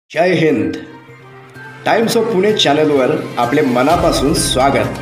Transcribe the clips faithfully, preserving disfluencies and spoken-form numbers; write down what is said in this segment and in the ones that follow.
जय हिंद. Times of Pune चॅनलवर आपले मनापासून स्वागत.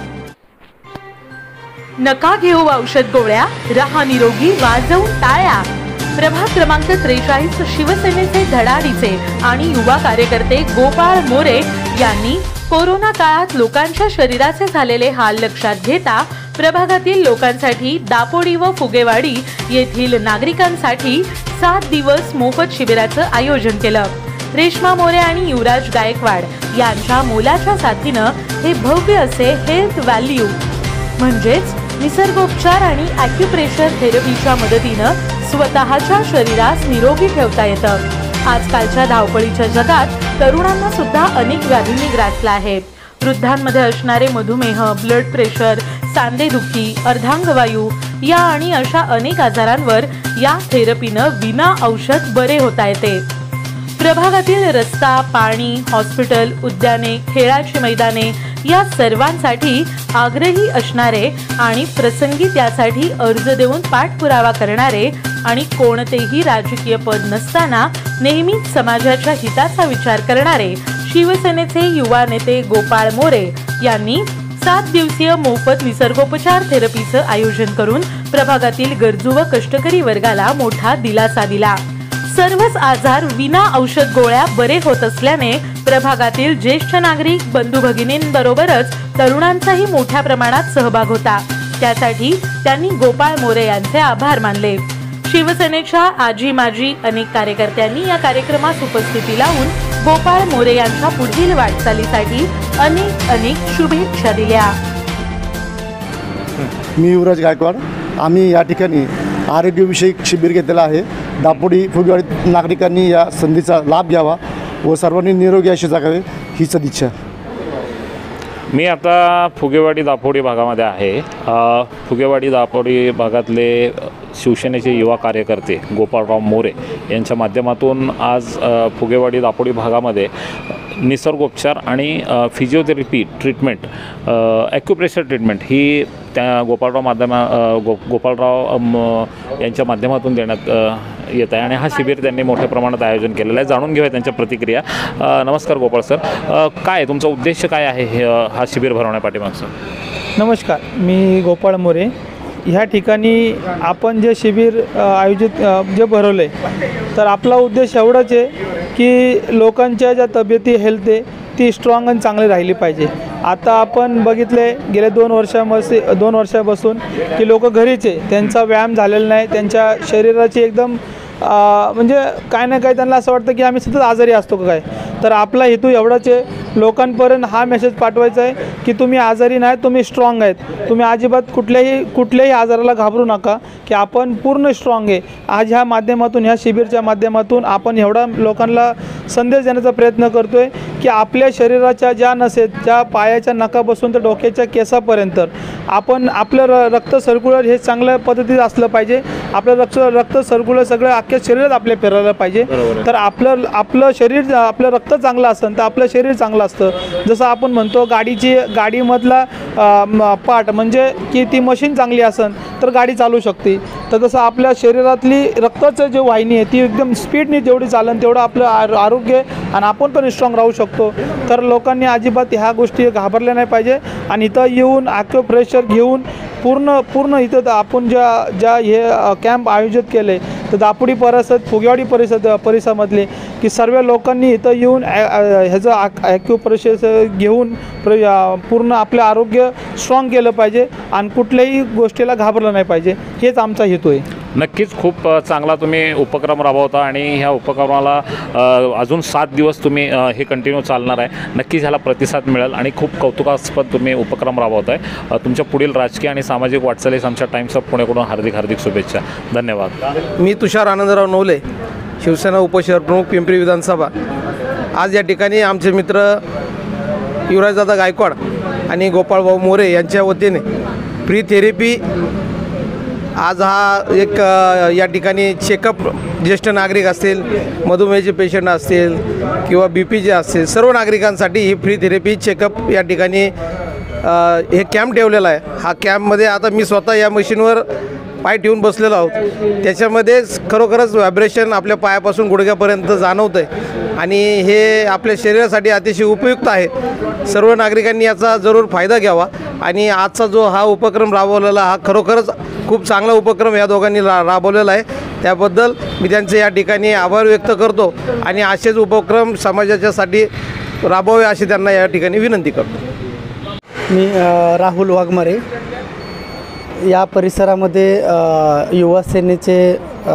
नका घेऊ औषध गोळ्या, रहा निरोगी, वाजवून टाळ्या. प्रभाग क्रमांक त्रेचाळीस शिवसेनेचे धडाडीचे आणि युवा कार्यकर्ते गोपाळ मोरे यांनी कोरोना काळात लोकांच्या शरीराचे झालेले हाल लक्षात घेता प्रभागातील लोकांसाठी दापोडी व फुगेवाडी येथील नागरिकांसाठी सात दिवस मोफत शिबिराचं आयोजन केलं. रेश्मा मोरे आणि युवराज गायकवाड यांच्या मोलाच्या साथीनं हे भव्य असे हेल्थ व्हॅल्यू म्हणजेच निसर्गोपचार आणि ॲक्युप्रेशर थेरपीच्या मदतीनं स्वतःच्या शरीरास निरोगी ठेवता येतं. आजकालच्या धावपळीच्या जगात तरुणांना सुद्धा अनेक व्याधींनी ग्रासला आहे. वृद्धांमध्ये असणारे मधुमेह, ब्लड प्रेशर, सांधेदुखी, अर्धांगवायू या आणि अशा अनेक आजारांवर या थेरपीनं विना औषध बरे होता येते. प्रभागातील रस्ता, पाणी, हॉस्पिटल, उद्याने, खेळाची मैदाने या सर्वांसाठी आग्रही असणारे आणि प्रसंगी त्यासाठी अर्ज देऊन पाठपुरावा करणारे आणि कोणतेही राजकीय पद नसताना नेहमीच समाजाच्या हिताचा विचार करणारे शिवसेनेचे युवा नेते गोपाळ मोरे यांनी सात दिवसीय मोफत निसर्गोपचार थेरपीचं आयोजन करून प्रभागातील गरजू व कष्टकरी वर्गाला मोठा दिलासा दिला. सर्वच आजार विना औषध गोळ्या बरे होत असल्याने प्रभागातील ज्येष्ठ नागरिक बंधू भगिनींबरोबरच तरुणांचाही मोठ्या प्रमाणात सहभाग होता. त्यासाठी त्यांनी गोपाळ मोरे यांचे आभार मानले. शिवसेनेच्या आजी माजी अनेक कार्यकर्त्यांनी या कार्यक्रमास उपस्थिती लावून गोपाळ मोरे यांच्या पुढील वाटचालीसाठी अनेक अनेक शुभेच्छा दिल्या. मी युवराज गायकवाड. आम्ही या ठिकाणी आरोग्यविषयक शिबिर घेतलेलं आहे. दापोडी फुगेवाडी नागरिकांनी या संधीचा लाभ घ्यावा व सर्वांनी निरोगी अशी जगावे ही सदिच्छा. मी आता फुगेवाडी दापोडी भागामध्ये आहे. फुगेवाडी दापोडी भागातले शिवसेनेचे युवा कार्यकर्ते गोपाळराव मोरे यांच्या माध्यमातून आज फुगेवाडी दापोडी भागामध्ये निसर्गोपचार आणि फिजिओथेरपी ट्रीटमेंट, ॲक्युप्रेशर ट्रीटमेंट ही त्या गोपाळराव माध्यमा गो गोपाळराव यांच्या माध्यमातून देण्यात येत आहे आणि हा शिबिर त्यांनी मोठ्या प्रमाणात आयोजन केलेलं आहे. जाणून घेऊया त्यांच्या प्रतिक्रिया. नमस्कार गोपाळ सर, काय तुमचा उद्देश काय आहे हे हा शिबिर भरवण्यापाठीमागचा? नमस्कार, मी गोपाळ मोरे. ह्या ठिकाणी आपण जे शिबिर आयोजित जे भरवलं आहे तर आपला उद्देश एवढाच आहे की लोकांच्या ज्या तब्येती हेल्थ आहे ती स्ट्रॉंग आणि चांगली राहिली पाहिजे. आता आपण बघितले गेल्या दोन वर्षामध्ये दोन वर्षापासून की लोक घरीच आहे, त्यांचा व्यायाम झालेला नाही, त्यांच्या शरीराची एकदम म्हणजे काय ना काय त्यांना असं वाटतं की आम्ही सतत आजारी असतो का काय. तर आपला हेतू एवढाच आहे, लोकांपर्यंत हा मेसेज पाठवायचा आहे की तुम्ही आजारी नाही, तुम्ही स्ट्रॉंग आहेत. तुम्ही अजिबात कुठल्याही कुठल्याही आजाराला घाबरू नका की आपण पूर्ण स्ट्रॉंग आहे. आज ह्या माध्यमातून ह्या शिबिरच्या माध्यमातून आपण एवढा लोकांना संदेश देण्याचा प्रयत्न करतो आहे की आपल्या शरीराच्या ज्या नसेत, ज्या पायाच्या नखापासून तर डोक्याच्या केसापर्यंत आपण आपलं र रक्त सर्क्युलर हे चांगल्या पद्धतीत असलं पाहिजे. आपलं रक्त रक्त सर्क्युलर सगळं अख्ख्या शरीरात आपल्या फिरायला पाहिजे. तर आपलं आपलं शरीर आपलं रक्त चांगलं असेल तर आपलं शरीर चांगलं असतं. जसं आपण म्हणतो गाडीची गाडीमधला पार्ट म्हणजे की ती मशीन चांगली असेल तर गाडी चालू शकते. तर तसं आपल्या शरीरातली रक्ताचं जे वाहिनी आहे ती एकदम स्पीडने जेवढी चालेल तेवढं आपलं आरोग्य आणि आपण पण स्ट्रॉंग राहू शकतो. तर लोकांनी अजिबात ह्या गोष्टी घाबरल्या नाही पाहिजे आणि इथं येऊन ॲक्युप्रेशर घेऊन पूर्ण पूर्ण इथं आपण ज्या ज्या हे कॅम्प आयोजित केले तर दापोडी परिसर फुगेवाडी परिसर परिसरामधले की सर्व लोकांनी इथं येऊन ह्याचं ॲक्युप्रेशर घेऊन पूर्ण आपलं आरोग्य स्ट्रॉंग केलं पाहिजे आणि कुठल्याही गोष्टीला घाबरलं नाही पाहिजे. हेच आमचा हेतू आहे. नक्कीच खूप चांगला तुम्ही उपक्रम राबवता आणि ह्या उपक्रमाला अजून सात दिवस तुम्ही हे कंटिन्यू चालणार आहे. नक्कीच ह्याला प्रतिसाद मिळेल आणि खूप कौतुकास्पद तुम्ही उपक्रम राबवत आहे. तुमच्या पुढील राजकीय आणि सामाजिक वाटचालीस आमच्या टाइम्स ऑफ पुणेकडून हार्दिक हार्दिक शुभेच्छा. धन्यवाद. मी तुषार आनंदराव नवले, शिवसेना उपशहरप्रमुख, पिंपरी विधानसभा. आज या ठिकाणी आमचे मित्र युवराजदादा गायकवाड आणि गोपाळभाऊ मोरे यांच्या वतीने फ्री थेरपी आज हा एक या ठिकाणी चेकअप, ज्येष्ठ नागरिक असतील, मधुमेहाचे पेशंट असतील किंवा बी पीचे असतील, सर्व नागरिकांसाठी ही फ्री थेरपी चेकअप या ठिकाणी हे कॅम्प ठेवलेला आहे. हा कॅम्पमध्ये आता मी स्वतः या मशीनवर पाय ठेवून बसलेलो आहोत त्याच्यामध्ये खरोखरच व्हायब्रेशन आपल्या पायापासून गुडघ्यापर्यंत जाणवतं आहे आणि हे आपल्या शरीरासाठी अतिशय उपयुक्त आहे. सर्व नागरिकांनी याचा जरूर फायदा घ्यावा आणि आजचा जो हा उपक्रम राबवलेला हा खरोखरच खूप चांगला उपक्रम या दोघांनी रा राबवलेला आहे. त्याबद्दल मी त्यांचे या ठिकाणी आभार व्यक्त करतो आणि असेच उपक्रम समाजाच्यासाठी राबवावे अशी त्यांना या ठिकाणी विनंती करतो. मी अ, राहुल वाघमारे या परिसरामध्ये अ, युवा सेनेचे अ,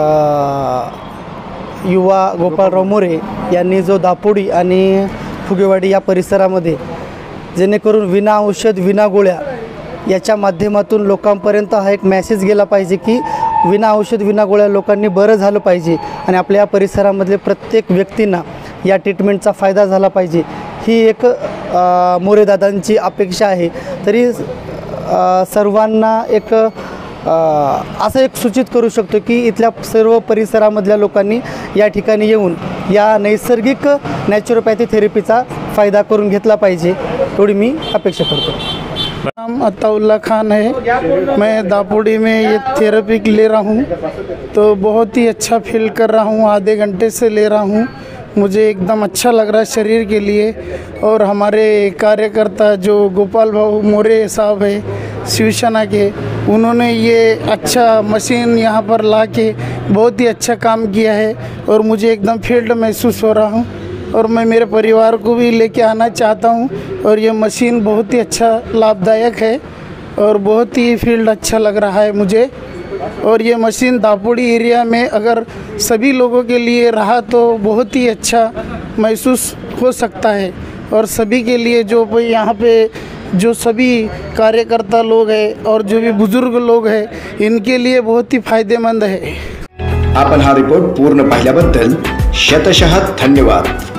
युवा गोपाळराव मोरे यांनी जो दापोडी आणि फुगेवाडी या परिसरामध्ये जेणेकरून विना औषध विना गोळ्या याच्या माध्यमातून लोकांपर्यंत हा एक मेसेज गेला पाहिजे की विना औषध विना गोळ्या लोकांनी बरं झालं पाहिजे आणि आपल्या या परिसरामधले प्रत्येक व्यक्तींना या ट्रीटमेंटचा फायदा झाला पाहिजे ही एक अ, मोरेदादांची अपेक्षा आहे. तरी अ, सर्वांना एक अ, असं एक सूचित करू शकतो की इथल्या सर्व परिसरामधल्या लोकांनी या ठिकाणी येऊन या नैसर्गिक नॅचरोपॅथी थेरपीचा फायदा करून घेतला पाहिजे एवढी मी अपेक्षा करतो. नाम अताउल्ला खान है. मैं दापोडी में ये थेरेपी ले रहा हूँ तो बहुत ही अच्छा फील कर रहा हूँ. आधे घंटे से ले रहा हूँ. मुझे एकदम अच्छा लग रहा है शरीर के लिए. और हमारे कार्यकर्ता जो गोपाल भाऊ मोरे साहब है शिवसेना के, उन्होंने ये अच्छा मशीन यहाँ पर ला के बहुत ही अच्छा काम किया है और मुझे एकदम फील्ड महसूस हो रहा हूँ और मैं मेरे परिवार को भी लेके आना चाहता हूँ. और ये मशीन बहुत ही अच्छा लाभदायक है और बहुत ही फील्ड अच्छा लग रहा है मुझे. और ये मशीन दापोडी एरिया में अगर सभी लोगों के लिए रहा तो बहुत ही अच्छा महसूस हो सकता है. और सभी के लिए जो भाई यहाँ पे जो सभी कार्यकर्ता लोग हैं और जो भी बुजुर्ग लोग हैं इनके लिए बहुत ही फायदेमंद है. आपण हा रिपोर्ट पूर्ण पाहिल्याबद्दल शतशः धन्यवाद.